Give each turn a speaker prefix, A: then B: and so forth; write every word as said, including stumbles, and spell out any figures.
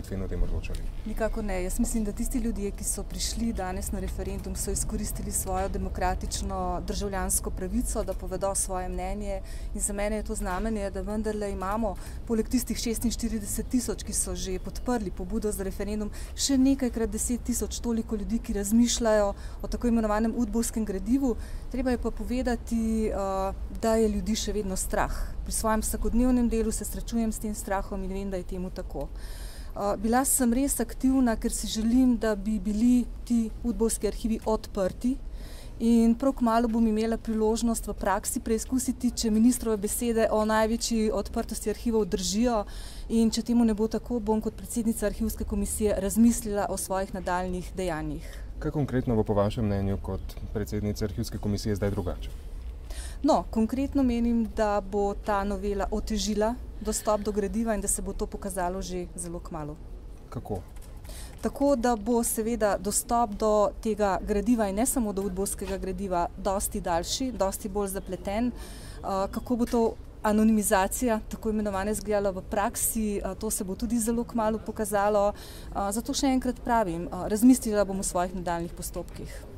A: Litvi o tem odločali?
B: Nikako ne. Jaz mislim, da tisti ljudje, ki so prišli danes na referendum, so izkoristili svojo demokratično državljansko pravico, da povedo svoje mnenje, in za mene je to znamenje, da vendarle imamo poleg tistih šestinštirideset tisoč, ki so že podprli pobudo za referendum, še nekajkrat deset tisoč toliko ljudi, ki razmišljajo o tako imenovanem udbovskem gradivu. Treba je pa povedati, da je ljudi še vedno strah. Pri svojem vsakodnevnem delu se srečujem s tem strahom in vem, da je temu tako. Bila sem res aktivna, ker si želim, da bi bili ti udbovski arhivi odprti, in prav kmalu bom imela priložnost v praksi preizkusiti, če ministrove besede o največji odprtosti arhivov držijo, in če temu ne bo tako, bom kot predsednica arhivske komisije razmislila o svojih nadaljnjih dejanjih.
A: Kaj konkretno bo po vašem mnenju kot predsednica arhivske komisije zdaj drugače?
B: No, konkretno menim, da bo ta novela otežila dostop do gradiva in da se bo to pokazalo že zelo kmalu.
A: Kako?
B: Tako, da bo seveda dostop do tega gradiva in ne samo do udbovskega gradiva dosti daljši, dosti bolj zapleten. Kako bo to anonimizacija tako imenovane izgledala v praksi, to se bo tudi zelo kmalu pokazalo. Zato še enkrat pravim, razmislila bom o svojih nadaljnjih postopkih.